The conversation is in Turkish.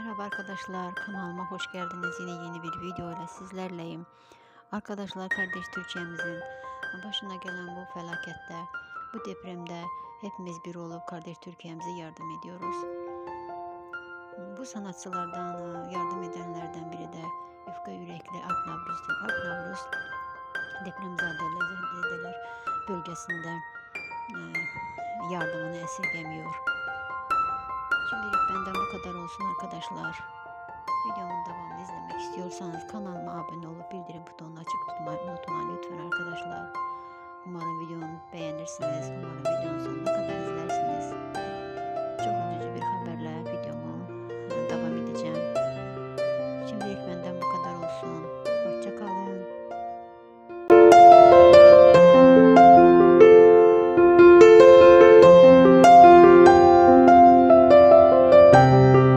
Merhaba arkadaşlar, kanalıma hoş geldiniz. Yine yeni bir video ile sizlerleyim. Arkadaşlar, kardeş Türkiye'mizin başına gelen bu felakette, bu depremde hepimiz bir olup kardeş Türkiye'mize yardım ediyoruz. Bu sanatçılardan, yardım edenlerden biri de yufka yürekli Alp Navruz'dur. Alp Navruz depremzedeler bölgesinde yardımını esirgemiyor. Şimdilik benden bu kadar olsun arkadaşlar. Videomun devamını izlemek istiyorsanız kanalıma abone olup bildirim butonunu açık tutmayı unutmayın lütfen arkadaşlar. Umarım videomu beğenirsiniz. Umarım videonun sonuna kadar izlersiniz. Çok üzücü bir haberle videomu devam edeceğim. Şimdilik benden bu kadar olsun. Hoşça kalın.